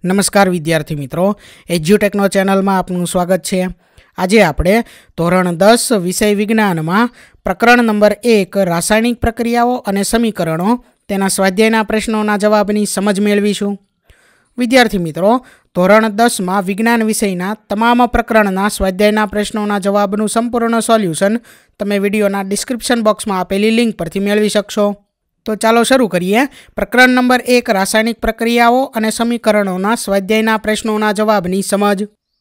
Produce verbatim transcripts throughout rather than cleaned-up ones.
नमस्कार विद्यार्थी मित्रों, एज्युटेकनो चेनल में आपનું स्वागत है। आज આપણે ધોરણ દસ विषय विज्ञान में प्रकरण नंबर एक रासायनिक प्रक्रियाओं और समीकरणों तेना स्वाध्यायना प्रश्नों जवाबनी समझ मेळवीशुं। विद्यार्थी मित्रों, धोरण दस में विज्ञान विषयना तमाम प्रकरणना स्वाध्यायना प्रश्नों जवाबनु संपूर्ण सोल्यूशन तमे विडियोना डिस्क्रिप्शन बॉक्स में आपेली लिंक परथी मेळवी शकशो। तो चलो शुरू करिए। प्रकरण नंबर एक रासायनिक प्रक्रियाओं और समीकरणों स्वाध्यायना प्रश्नों जवाबनी समझ।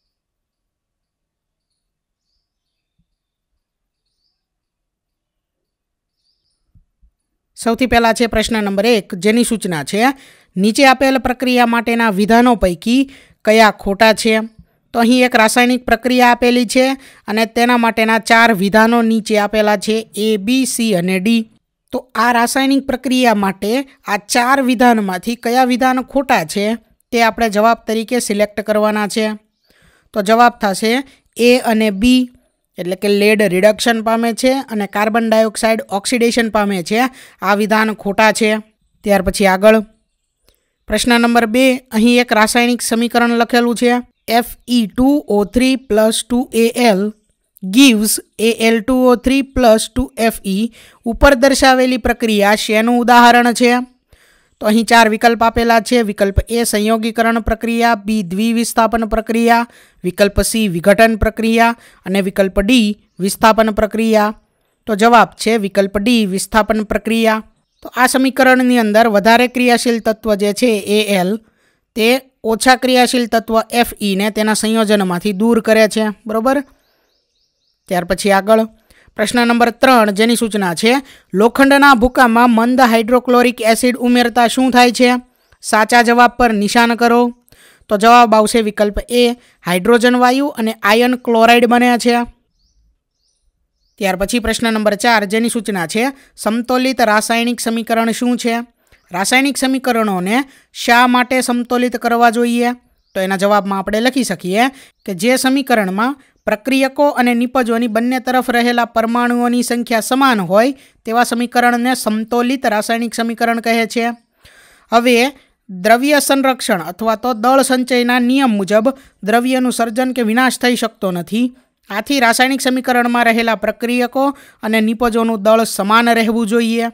सौथी पहला है प्रश्न नंबर एक, जेनी सूचना है नीचे आपेल प्रक्रिया माटेना विधानों पैकी कया खोटा है। तो अहीं एक रासायनिक प्रक्रिया आपेली है अने तेना माटेना चार विधानों नीचे आपेला है, ए बी सी अने डी। तो आ रासायनिक प्रक्रिया माटे आ चार विधान मांथी कया विधान खोटा है ते आपणे जवाब तरीके सिलेक्ट करवाना है। तो जवाब थशे ए अने बी, एटले के लेड रिडक्शन पामे छे अने कार्बन डाइऑक्साइड ऑक्सिडेशन पामे छे, आ विधान खोटा है। त्यार पछी आगळ प्रश्न नंबर बे, अहीं एक रासायनिक समीकरण लखेलुं छे F E two O three plus two A L gives A L two O three plus two F E। ऊपर दर्शावेली प्रक्रिया शेनु उदाहरण है। तो अहीं चार विकल्प आपेला है। विकल्प ए संयोगीकरण प्रक्रिया, बी द्विविस्थापन प्रक्रिया, विकल्प सी विघटन प्रक्रिया और विकल्प डी विस्थापन प्रक्रिया। तो जवाब है विकल्प डी विस्थापन प्रक्रिया। तो आ समीकरण अंदर वधारे क्रियाशील तत्व जे छे ए एल ते ओछा क्रियाशील तत्व एफ ई ने तेना संयोजनमांथी दूर करे छे, बरोबर। त्यार पछी आगळ प्रश्न नंबर त्रण, जेनी सूचना है लोखंडना भूका में मंद हाइड्रोक्लोरिक एसिड उमेरता शुं थाय छे। साचा जवाब पर निशान करो। तो जवाब आवशे विकल्प ए हाइड्रोजन वायु और आयन क्लोराइड बने छे। त्यार पछी प्रश्न नंबर चार, जेनी सूचना है समतोलित रासायनिक समीकरण शुं छे। रासायनिक समीकरणों ने शा माटे समतोलित करवा जोईए। तो एना जवाब में आपणे लखी सकीए कि जे समीकरण में प्रक्रियकों और निपजोनी बंने तरफ रहेला परमाणुओं संख्या समान होय तेवा समीकरण ने समतोलित रासायनिक समीकरण कहे छे। हवे द्रव्य संरक्षण अथवा तो दल संचयना नियम मुजब द्रव्यनु सर्जन के विनाश थई शकतो नथी। आथी रासायनिक समीकरण में रहेला प्रक्रियकों और निपजोनु दल समान रहेवुं जोईए।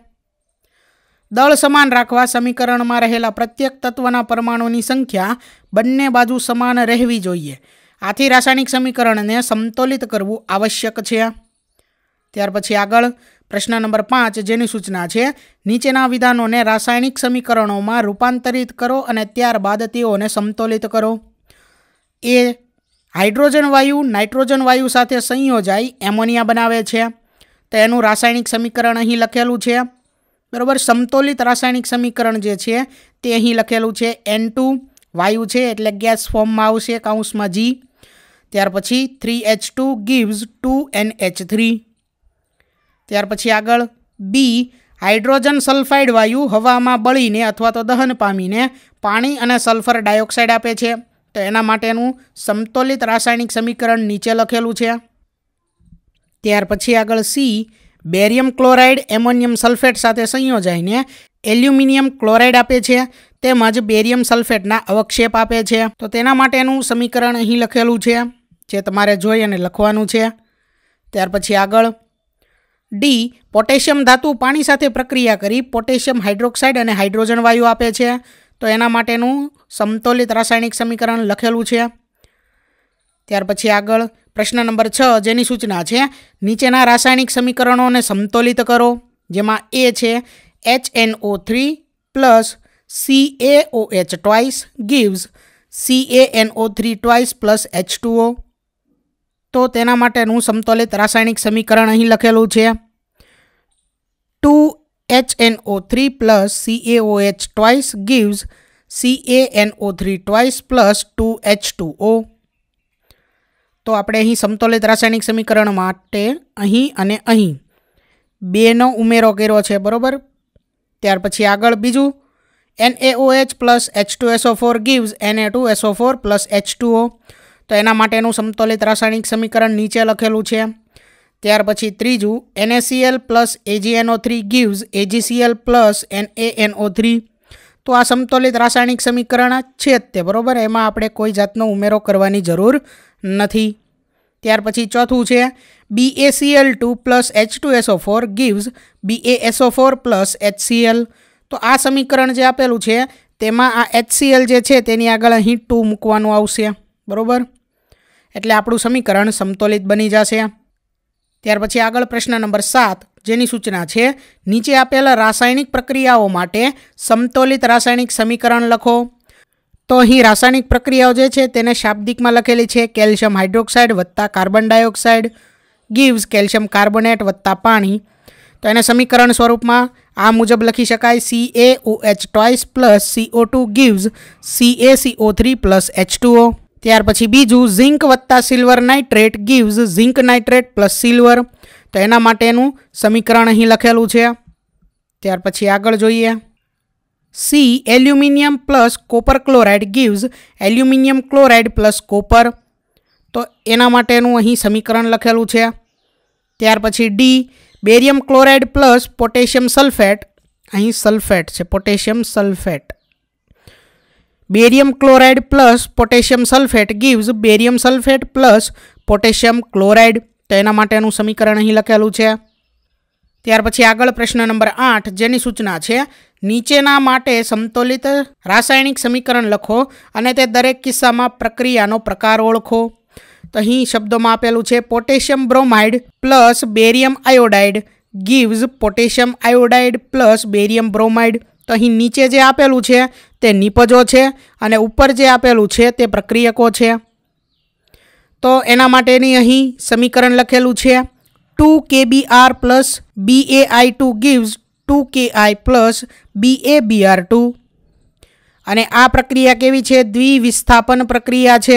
दल समान राखवा समीकरण में रहेला प्रत्येक तत्वना परमाणुओनी संख्या बंने बाजू समान रहेवी जोईए। आथी रासायनिक समीकरण ने समतोलित करवू आवश्यक है। त्यार पछी आगळ प्रश्न नंबर पांच, जेनी सूचना है नीचेना विधानों ने रासायनिक समीकरणों में रूपांतरित करो और त्यारबाद तेओने समतोलित करो। ए हाइड्रोजन वायु नाइट्रोजन वायु साथे संयोजाई एमोनिया बनावे छे। तो एनु रासायनिक समीकरण अहीं लखेलुं छे, बराबर। समतोलित रासायनिक समीकरण जे छे ते अहीं लखेलुं छे एन टू वायु है एटले गैस फॉर्म में आवशे काउंस में जी। त्यार पछी three H two gives two N H three. त्यार पछी आगळ बी हाइड्रोजन सल्फाइड वायु हवा में बळीने अथवा तो दहन पामीने पाणी अने सल्फर डाइऑक्साइड आपे छे। तो एना माटेनुं समतोलित रासायनिक समीकरण नीचे लखेलुं छे। त्यार पछी आगळ C barium chloride ammonium sulphate साथे संयोजाईने एल्युमिनियम क्लोराइड आपे छे तेमज बेरियम सल्फेटना अवक्षेप आपे छे। तो तेना माटेनुं समीकरण अहीं लखेलुं छे जे तमारे जोई अने लखवानुं छे। त्यार पछी आगळ डी पोटेशियम धातु पाणी साथे प्रक्रिया करी पोटेशियम हाइड्रोक्साइड अने हाइड्रोजन वायु आपे छे। तो एना माटेनुं समतोलित रासायनिक समीकरण लखेलुं छे। त्यार पछी आगळ प्रश्न नंबर छ, जेनी सूचना है नीचेना रासायनिक समीकरणों ने समतोलित करो। जेमां ए छे H N O three plus C A O H twice gives C A N O three twice plus H two O. तो तेना माटेनुं समतोलित रासायनिक समीकरण अहीं लखेलुं छे two H N O three plus C A O H twice gives C A N O three twice plus two H two O. तो आपणे अहीं समतोलित रासायनिक समीकरण माटे अहीं अने अहीं बेनो उमेरो कर्यो छे, बरोबर। त्यार पछी आगळ बीजुं N A O H plus H two S O four gives N A two S O four plus H two O. तो एना माटेनुं समतोलित रासायनिक समीकरण नीचे लखेलुं छे। त्यार पछी त्रीजुं N A C L plus A G N O three gives A G C L plus N A N O three. तो आ समतोलित रासायणिक समीकरण छे ज ते बरोबर। एमां आपणे कोई जातनो उमेरो करवानी जरूर नथी। त्यार पछी चौथुं छे B A C L two plus H two S O four gives B A S O four plus H C L. तो आ समीकरण जे आपेलुं छे तेमां आ एच सी एल जे छे तेनी आगळ अहीं टू मूकवानुं आवशे बरोबर। एटले आपणुं समीकरण समतोलित बनी जशे। त्यार पछी आगळ प्रश्न नंबर सात जेनी सूचना छे नीचे आपेल रासायणिक प्रक्रियाओ माटे समतोलित रासायणिक समीकरण लखो। तो अहीं रासायणिक प्रक्रियाओ जे छे तेने शाब्दिकमां लखेली छे केल्शियम हाइड्रोक्साइड वत्ता carbon dioxide gives calcium carbonate वत्ता पाणी। तो एने समीकरण स्वरूप में आ मुजब लखी शकाय C A O H twice plus C O two gives C A C O three plus H two O. त्यार पछी बीजू झींक वत्ता silver nitrate gives zinc nitrate plus silver. तो एना माटेनुं समीकरण अहीं लखेलुं छे। त्यार पछी आगळ जोईए C aluminium plus copper chloride gives aluminium chloride plus copper. तो एना माटेनुं अहीं समीकरण लखेलुं छे। त्यार पछी D barium chloride plus potassium sulphate अहीं सल्फेट छे potassium sulphate barium chloride plus potassium sulphate gives barium sulphate plus potassium chloride. तो एना माटेनुं समीकरण अहीं लखेलुं छे। त्यार पछी आगळ प्रश्न नंबर आठ जेनी सूचना छे नीचेना माटे समतोलित रासायणिक समीकरण लखो अने ते दरेक किस्सामां प्रक्रियानो प्रकार ओळखो। तो अहीं शब्दोमां आपेलुं छे potassium bromide plus barium iodide gives potassium iodide plus barium bromide. तो अहीं नीचे जे आपेलुं छे ते निपजो छे अने उपर जे आपेलुं छे ते प्रक्रियको छे। तो एना माटेनी अहीं समीकरण लखेलुं छे two K B R plus B A I two gives two K I plus B A B R two. अने आ प्रक्रिया केवी छे द्विविस्थापन प्रक्रिया छे।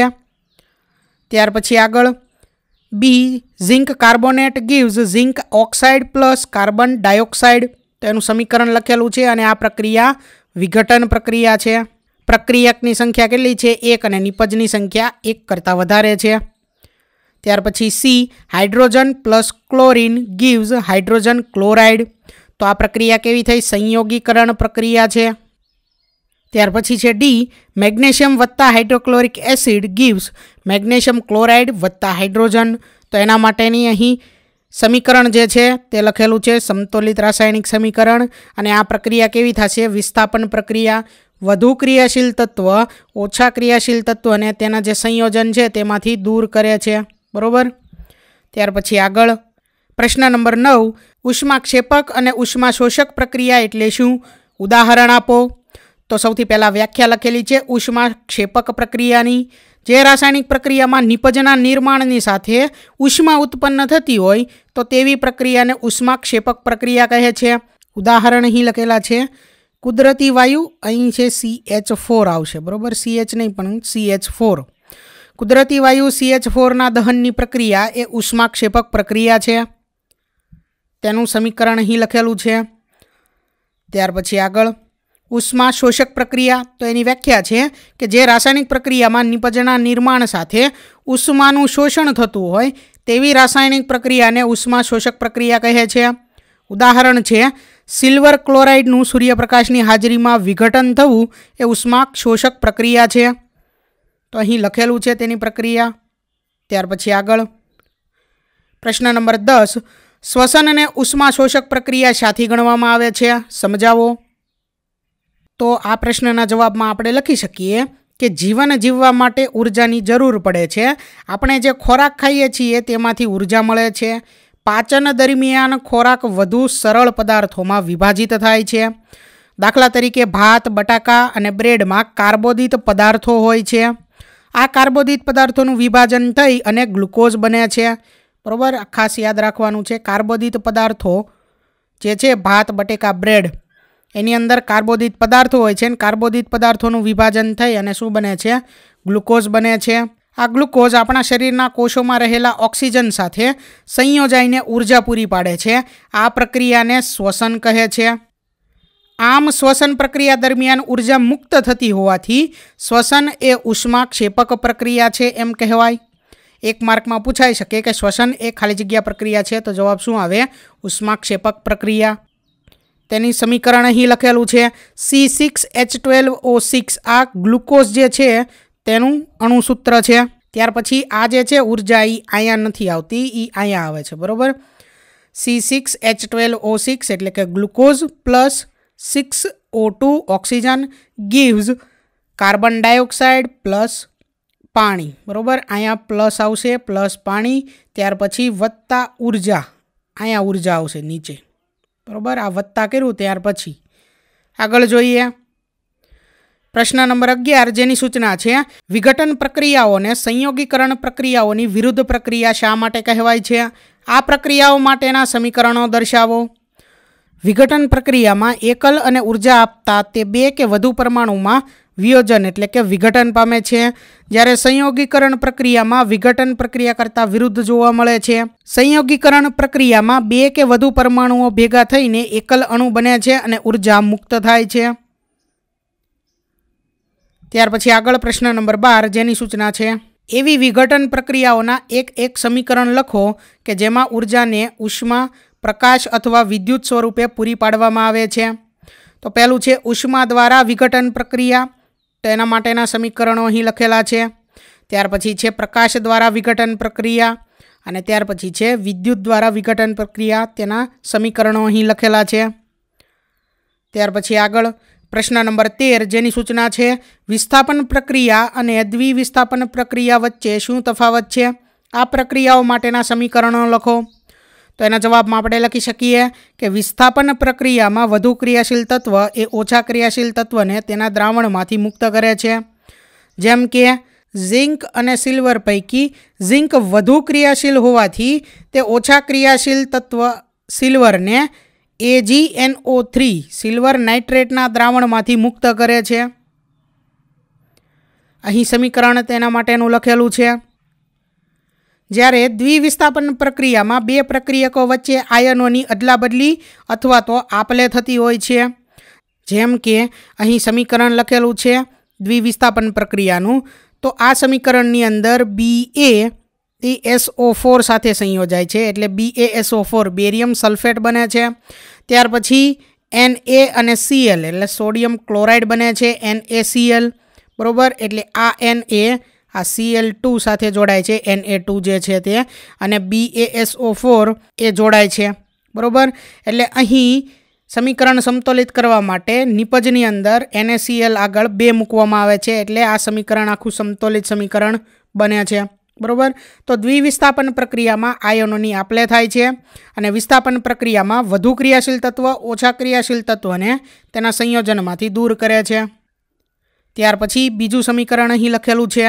त्यार पछी आगळ B zinc carbonate gives zinc oxide plus carbon dioxide. तो एनुं समीकरण लखेलुं छे अने आ प्रक्रिया विघटन प्रक्रिया छे। प्रक्रियकनी संख्या केटली छे एक अने निपजनी संख्या एक करता वधारे छे। त्यार पछी C hydrogen plus chlorine gives hydrogen chloride. तो आ प्रक्रिया केवी थई संयोगीकरण प्रक्रिया छे। त्यार पछी छे डी मैग्नेशियम वत्ता hydrochloric acid gives magnesium chloride वत्ता हाइड्रोजन। तो एना माटेनी अहीं समीकरण जे छे ते लखेलुं छे समतोलित रासायणिक समीकरण। अने आ प्रक्रिया केवी थशे विस्थापन प्रक्रिया। વધુ ક્રિયાશીલ તત્વ ઓછા ક્રિયાશીલ તત્વને તેના જે સંયોજન છે તેમાંથી દૂર કરે છે બરોબર। ત્યાર પછી આગળ પ્રશ્ન નંબર નવ ઉષ્માક્ષેપક અને ઉષ્માશોષક પ્રક્રિયા એટલે શું? ઉદાહરણ આપો। તો સૌથી પહેલાં વ્યાખ્યા લખેલી છે ઉષ્માક્ષેપક પ્રક્રિયાની। જે રાસાયણિક પ્રક્રિયામાં નિપજના નિર્માણની સાથે ઉષ્મા ઉત્પન્ન થતી હોય તો તેવી પ્રક્રિયાને ઉષ્માક્ષેપક પ્રક્રિયા કહે છે। ઉદાહરણ અહીં લખેલા છે કુદરતી વાયુ અહીં છે સી એચ ફોર આવશે બરાબર સી એચ નહીં પણ સી એચ ફોર કુદરતી વાયુ સી એચ ફોરના દહનની પ્રક્રિયા એ ઉષ્માક્ષેપક પ્રક્રિયા છે તેનું સમીકરણ અહીં લખેલું છે। ત્યાર પછી આગળ ઉષ્મા શોષક પ્રક્રિયા તો એની વ્યાખ્યા છે કે જે રાસાયણિક પ્રક્રિયામાં નિપજના નિર્માણ સાથે ઉષ્માનું શોષણ થતું હોય તેવી રાસાયણિક પ્રક્રિયાને ઉષ્મા શોષક પ્રક્રિયા કહે છે। ઉદાહરણ છે सिल्वर क्लोराइडનું सूर्यप्रकाशની હાજરીમાં વિઘટન થવું એ ઉષ્મા શોષક પ્રક્રિયા છે। તો અહીં લખેલું છે તેની પ્રક્રિયા। ત્યાર પછી આગળ પ્રશ્ન નંબર દસ શ્વસન અને ઉષ્મા શોષક પ્રક્રિયા શાથી ગણવામાં આવે છે સમજાવો। તો આ પ્રશ્નના જવાબમાં આપણે લખી શકીએ કે જીવન જીવવા માટે ઊર્જાની જરૂર પડે છે। આપણે જે ખોરાક ખાઈએ છીએ તેમાંથી ઊર્જા મળે છે। પાચન દરમિયાન ખોરાક વધુ સરળ પદાર્થોમાં વિભાજિત થાય છે। દાખલા તરીકે ભાત બટાકા અને બ્રેડમાં કાર્બોદિત પદાર્થો હોય છે। આ કાર્બોદિત પદાર્થોનું વિભાજન થઈ અને ગ્લુકોઝ બને છે બરાબર। ખાસ યાદ રાખવાનું છે કાર્બોદિત પદાર્થો જે છે ભાત બટેકા બ્રેડ એની અંદર કાર્બોદિત પદાર્થો હોય છે અને કાર્બોદિત પદાર્થોનું વિભાજન થઈ અને શું બને છે ગ્લુકોઝ બને છે। आ ग्लूकोज अपना शरीरना कोशों में रहेला ऑक्सीजन साथे संयोजाईने ऊर्जा पूरी पाड़े छे। आ प्रक्रिया ने श्वसन कहे छे। आम श्वसन प्रक्रिया दरमियान ऊर्जा मुक्त थती होवाथी श्वसन ए उष्माक्षेपक प्रक्रिया छे एम कहेवाय। एक मार्क में पूछाई शके कि श्वसन ए खाली जग्या प्रक्रिया छे तो जवाब शुं आवे उष्माक्षेपक प्रक्रिया। तेनी समीकरण अहीं लखेलुं छे C six H twelve O six. आ ग्लूकोज जे छे तेनुं अणुसूत्र छे। त्यार पछी आ जे छे ऊर्जा ई आया नथी आवती, ई आया आवे छे, बरोबर। C six H twelve O six एटले के glucose plus six O two oxygen gives carbon dioxide plus पाणी, बरोबर। आया प्लस आवशे प्लस पाणी, त्यार पछी वत्ता ऊर्जा, आया ऊर्जा आवशे नीचे, बरोबर। आ वत्ता कर्युं त्यार पछी आगळ जोईए। प्रश्न नंबर अगियार जेनी सूचना छे विघटन प्रक्रियाओने संयोगीकरण प्रक्रियाओनी विरुद्ध प्रक्रिया शा माटे कहेवाय छे? आ प्रक्रियाओ माटेना समीकरणो दर्शावो। विघटन प्रक्रियामां एकल अने ऊर्जा आपता ते बे के वधु परमाणुमां वियोजन एटले के विघटन पामे छे, ज्यारे संयोगीकरण प्रक्रियामां विघटन प्रक्रिया करता विरुद्ध जोवा मळे छे। संयोगीकरण प्रक्रियामां बे के वधु परमाणुओ भेगा थईने एकल अणु बने छे अने ऊर्जा मुक्त थाय छे। त्यार पछी आगळ प्रश्न नंबर बार जेनी सूचना छे एवी विघटन प्रक्रियाओना एक एक समीकरण लखो के जेमां ऊर्जाने उष्मा, प्रकाश अथवा विद्युत स्वरूपे पूरी पाडवामां आवे छे। तो पहेलुं छे उष्मा द्वारा विघटन प्रक्रिया, तेना माटेना समीकरणो અહીં લખેલા છે। ત્યાર પછી છે પ્રકાશ द्वारा विघटन प्रक्रिया અને ત્યાર પછી છે વિદ્યુત द्वारा विघटन प्रक्रिया, तेना समीकरणो અહીં લખેલા છે। ત્યાર પછી આગળ प्रश्न नंबर तेर जेनी सूचना छे विस्थापन प्रक्रिया अने द्विविस्थापन प्रक्रिया वच्चे शुं तफावत छे? आ प्रक्रियाओ माटेना समीकरणो लखो। तो एना जवाबमां आपणे लखी शकीए के विस्थापन प्रक्रियामां वधु क्रियाशील तत्व ए ओछा क्रियाशील तत्वने तेना द्रावणमांथी मुक्त करे छे। जेम के झिंक अने सिल्वर पैकी झिंक वधु क्रियाशील होवाथी ते ओछा क्रियाशील तत्व सिल्वरने A G N O three silver नाइट्रेटना द्रावणमांथी मुक्त करे छे। અહીં સમીકરણ તેના માટેનું લખેલું છે। જ્યારે દ્વિવિસ્થાપન પ્રક્રિયામાં બે પ્રક્રિયકો વચ્ચે આયનોની અદલાબદલી અથવા તો આપલે થતી હોય છે, જેમ કે અહીં સમીકરણ લખેલું છે દ્વિવિસ્થાપન પ્રક્રિયાનું, તો આ સમીકરણની અંદર બી એ એ એસ ઓ फोर સાથે સંયોજાય છે એટલે B A S O four barium sulphate બને છે। ત્યાર પછી એન એ અને સી એલ એટલે સોડિયમ ક્લોરાઇડ બને છે એન એ सी एल, बरोबर। एटले आ एन ए आ सी एल टू साथे जोड़ाय छे एन ए टू जे छे ते अने B A S O four ए जोड़ाय छे, बरोबर। एटले अहीं समीकरण समतोलित करवा माटे निपजनी अंदर एन ए सी एल आगळ बे मूकवामां आवे छे एटले आ समीकरण आखुं समतोलित समीकरण बने छे, बरोबर। तो द्विविस्थापन प्रक्रियामां आयनोनी आपले थाय छे अने विस्थापन प्रक्रियामां वधु क्रियाशील तत्व ओछा क्रियाशील तत्वने तेना संयोजनमांथी दूर करे छे। त्यार पछी बीजू समीकरण અહીં લખેલું છે।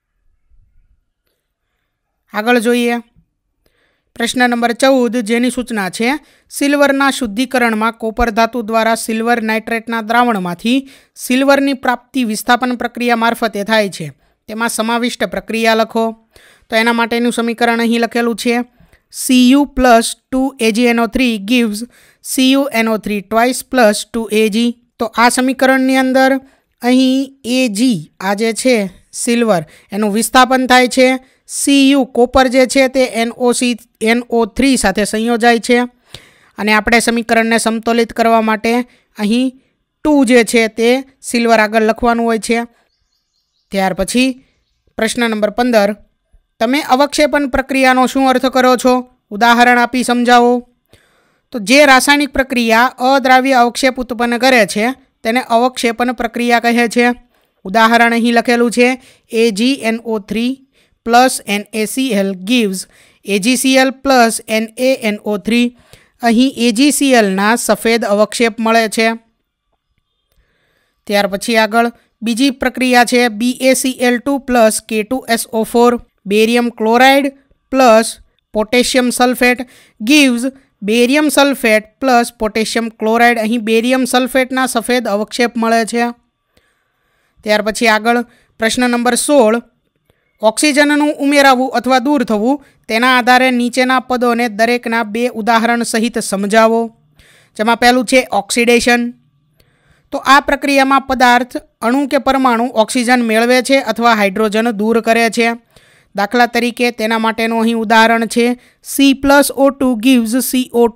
આગળ જોઈએ प्रश्न नंबर चौदह जेनी सूचना है सिल्वरना शुद्धिकरणमां कोपर धातु द्वारा सिल्वर नाइट्रेटना द्रावणमांथी सिल्वरनी प्राप्ति विस्थापन प्रक्रिया मार्फते थाय छे, तेमां समाविष्ट प्रक्रिया लखो। तो एना माटेनुं समीकरण અહીં લખેલું છે C U plus two A G N O three gives C U N O three twice plus two A G. तो आ समीकरणनी अंदर અહીં ए जी आ जे छे सिल्वर एनुं विस्थापन थाय छे, सी यू कोपर जे छे ते N O C N O three साथे संयोजाय छे अने आपणे समीकरणने समतोलित करवा माटे અહીં टू जे छे ते सिल्वर आगळ लखवानुं होय छे। त्यार पछी प्रश्न नंबर पंदर तमे अवक्षेपण प्रक्रियानो शुं अर्थ करो छो? उदाहरण आपी समजावो। तो जे रासायनिक प्रक्रिया अद्राव्य अवक्षेप उत्पन्न करे छे तेने अवक्षेपण प्रक्रिया कहे छे। उदाहरण અહીં લખેલું છે A G N O three plus N A C L gives A G C L plus N A N O three. અહીં ए जी सी एल ना सफेद अवक्षेप मळे छे। त्यार पछी आगळ बीजी प्रक्रिया छे B A C L two plus K two S O four barium chloride plus potassium sulphate gives barium sulphate plus potassium chloride. અહીં बेरियम सल्फेटना सफेद अवक्षेप मळे छे। त्यार पछी आगळ प्रश्न नंबर सोळ ऑक्सिजनનું ઉમેરાવું अथवा दूर થવું તેના આધારે નીચેના પદોને દરેકના બે ઉદાહરણ સહિત સમજાવો। જેમાં પહેલું છે ઓક્સિડેશન। તો આ પ્રક્રિયામાં પદાર્થ અણુ કે પરમાણુ ઓક્સિજન મેળવે છે અથવા હાઇડ્રોજન દૂર કરે છે। દાખલા તરીકે તેના માટેનું અહીં ઉદાહરણ છે C plus O two gives C O two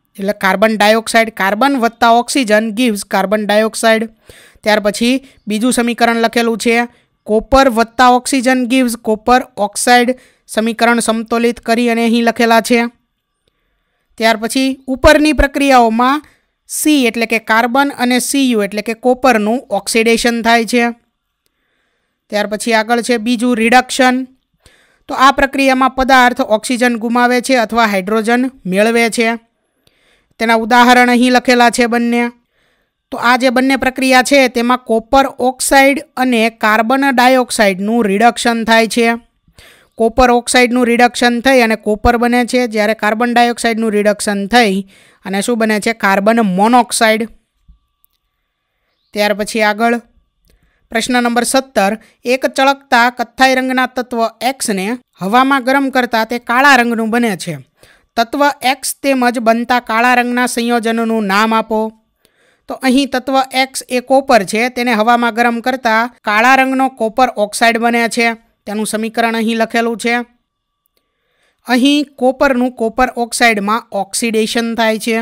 એટલે કાર્બન ડાયોક્સાઇડ, કાર્બન વત્તા ઓક્સિજન ગીવ્સ કાર્બન ડાયોક્સાઇડ. ત્યાર પછી બીજું સમીકરણ લખેલું છે કોપર વત્તા ઓક્સિજન ગીવ્સ કોપર ઓક્સાઇડ. સમીકરણ સમતોલિત કરી અને અહીં લખેલા છે. ત્યાર પછી ઉપરની પ્રક્રિયાઓમાં સી એટલે કે કાર્બન અને સીયુ એટલે કે કોપરનું ઓક્સિડેશન થાય છે. ત્યાર પછી આગળ છે બીજું રિડક્શન. તો આ પ્રક્રિયામાં પદાર્થ ઓક્સિજન ગુમાવે છે અથવા હાઇડ્રોજન મેળવે છે. તેના ઉદાહરણ અહીં લખેલા છે બંને. તો આ જે બંને પ્રક્રિયા છે તેમાં કોપર ઓક્સાઇડ અને કાર્બન ડાયોક્સાઇડનું રિડક્શન થાય છે. કોપર ઓક્સાઇડનું રિડક્શન થઈ અને કોપર બને છે, જ્યારે કાર્બન ડાયોક્સાઇડનું રિડક્શન થઈ અને શું બને છે? Carbon monoxide. ત્યાર પછી આગળ પ્રશ્ન નંબર સત્તર. એક ચળકતા કથ્થાઈ રંગના તત્વ એક્સને હવામાં ગરમ કરતાં તે કાળા રંગનું બને છે. તત્વ એક્સ તેમજ બનતા કાળા રંગના સંયોજનનું નામ આપો. તો અહીં તત્વ એક્સ એ કોપર છે, તેને હવામાં ગરમ કરતાં કાળા રંગનો કોપર ઓક્સાઇડ બને છે. તેનું સમીકરણ અહીં લખેલું છે. અહીં કોપરનું કોપર ઓક્સાઇડમાં ઓક્સિડેશન થાય છે.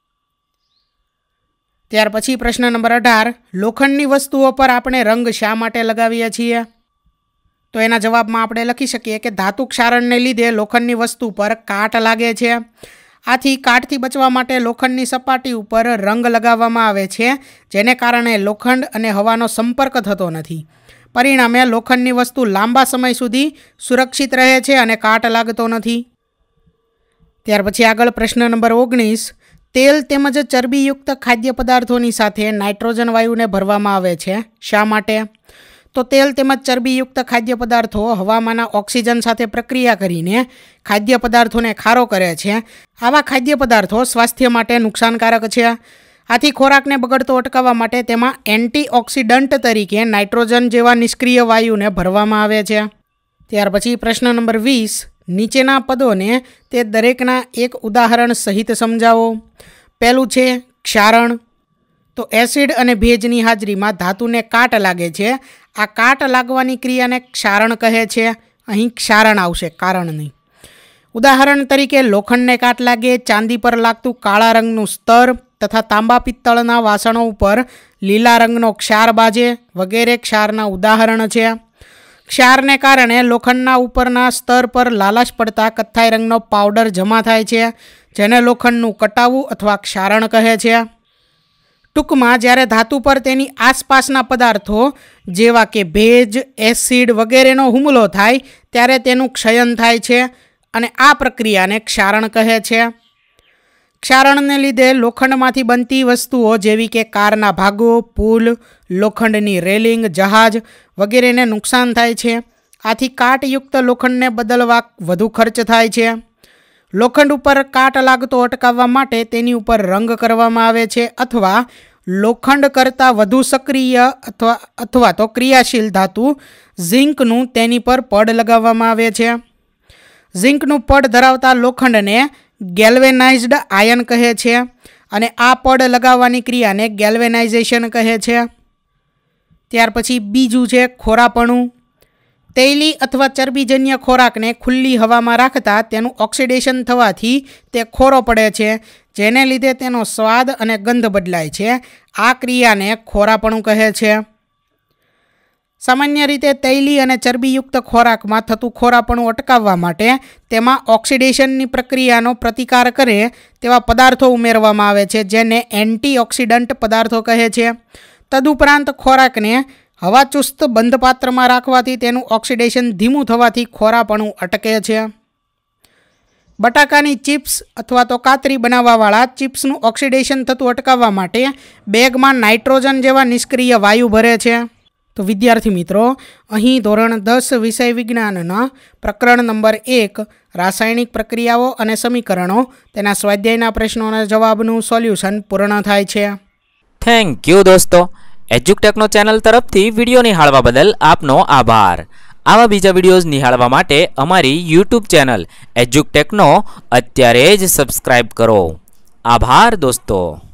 ત્યાર પછી પ્રશ્ન નંબર અઢાર. લોખંડની વસ્તુઓ પર આપણે રંગ શા માટે લગાવીએ છીએ? તો એના જવાબમાં આપણે લખી શકીએ કે ધાતુ ક્ષારણને લીધે લોખંડની વસ્તુ પર કાટ લાગે છે. આથી કાટથી બચવા માટે લોખંડની સપાટી ઉપર રંગ લગાવવામાં આવે છે, જેને કારણે લોખંડ અને હવાનો સંપર્ક થતો નથી. પરિણામે લોખંડની વસ્તુ લાંબા સમય સુધી સુરક્ષિત રહે છે અને કાટ લાગતો નથી. ત્યાર પછી આગળ પ્રશ્ન નંબર ઓગણીસ. તેલ તેમજ ચરબીયુક્ત ખાદ્ય પદાર્થોની સાથે નાઇટ્રોજન વાયુને ભરવામાં આવે છે. શા માટે? તો તેલ તેમજ ચરબીયુક્ત ખાદ્ય પદાર્થો હવામાંના ઓક્સિજન સાથે પ્રક્રિયા કરીને ખાદ્ય પદાર્થોને ખારો કરે છે. આવા ખાદ્ય પદાર્થો સ્વાસ્થ્ય માટે નુકસાનકારક છે. આથી ખોરાકને બગડતો અટકાવવા માટે તેમાં એન્ટીઓક્સિડન્ટ તરીકે નાઇટ્રોજન જેવા નિષ્ક્રિય વાયુને ભરવામાં આવે છે. ત્યાર પછી પ્રશ્ન નંબર વીસ. નીચેના પદોને તે દરેકના એક ઉદાહરણ સહિત સમજાવો. પહેલું છે ક્ષારણ. તો એસિડ અને ભેજની હાજરીમાં ધાતુને કાટ લાગે છે. આ કાટ લાગવાની ક્રિયાને ક્ષારણ કહે છે. અહીં ક્ષારણ આવશે, કારણ નહીં. ઉદાહરણ તરીકે લોખંડને કાટ લાગે, ચાંદી પર લાગતું કાળા રંગનું સ્તર તથા તાંબા પિત્તળના વાસણો ઉપર લીલા રંગનો ક્ષાર બાજે વગેરે ક્ષારના ઉદાહરણ છે. ક્ષારને કારણે લોખંડના ઉપરના સ્તર પર લાલાશ પડતા કથ્થાઈ રંગનો પાવડર જમા થાય છે, જેને લોખંડનું કટાવું અથવા ક્ષારણ કહે છે. ટૂંકમાં જ્યારે ધાતુ પર તેની આસપાસના પદાર્થો જેવા કે ભેજ, એસિડ વગેરેનો હુમલો થાય ત્યારે તેનું ક્ષયન થાય છે અને આ પ્રક્રિયાને ક્ષારણ કહે છે. ક્ષારણને લીધે લોખંડમાંથી બનતી વસ્તુઓ જેવી કે કારના ભાગો, પુલ, લોખંડની રેલિંગ, જહાજ વગેરેને નુકસાન થાય છે. આથી કાટયુક્ત લોખંડને બદલવા વધુ ખર્ચ થાય છે. લોખંડ ઉપર કાટ લાગતો અટકાવવા માટે તેની ઉપર રંગ કરવામાં આવે છે અથવા લોખંડ કરતાં વધુ સક્રિય અથવા અથવા તો ક્રિયાશીલ ધાતુ ઝિંકનું તેની પર પડ લગાવવામાં આવે છે. ઝિંકનું પડ ધરાવતા લોખંડને ગેલ્વેનાઇઝ્ડ આયન કહે છે અને આ પડ લગાવવાની ક્રિયાને ગેલ્વેનાઇઝેશન કહે છે. ત્યાર પછી બીજું છે ખોરાપણું. તૈલી અથવા ચરબીજન્ય ખોરાકને ખુલ્લી હવામાં રાખતા તેનું ઓક્સિડેશન થવાથી તે ખોરો પડે છે, જેને લીધે તેનો સ્વાદ અને ગંધ બદલાય છે. આ ક્રિયાને ખોરાપણું કહે છે. સામાન્ય રીતે તૈલી અને ચરબીયુક્ત ખોરાકમાં થતું ખોરાપણું અટકાવવા માટે તેમાં ઓક્સિડેશનની પ્રક્રિયાનો પ્રતિકાર કરે તેવા પદાર્થો ઉમેરવામાં આવે છે, જેને એન્ટીઓક્સિડન્ટ પદાર્થો કહે છે. તદુપરાંત ખોરાકને હવાચુસ્ત બંધ પાત્રમાં રાખવાથી તેનું ઓક્સિડેશન ધીમું થવાથી ખોરાપણું અટકે છે. બટાકાની ચિપ્સ અથવા તો કાતરી બનાવવાવાળા ચિપ્સનું ઓક્સિડેશન થતું અટકાવવા માટે બેગમાં નાઇટ્રોજન જેવા નિષ્ક્રિય વાયુ ભરે છે. તો વિદ્યાર્થી મિત્રો, અહીં ધોરણ દસ વિષય વિજ્ઞાનના પ્રકરણ નંબર એક રાસાયણિક પ્રક્રિયાઓ અને સમીકરણો તેના સ્વાધ્યાયના પ્રશ્નોના જવાબનું સોલ્યુશન પૂર્ણ થાય છે. થેન્ક યુ દોસ્તો. એજ્યુકટેકનો ચેનલ તરફથી વિડીયો નિહાળવા બદલ આપનો આભાર. આવા બીજા વિડીયોઝ નિહાળવા માટે અમારી યુટ્યુબ ચેનલ એજ્યુકટેકનો અત્યારે જ સબસ્ક્રાઇબ કરો. આભાર દોસ્તો.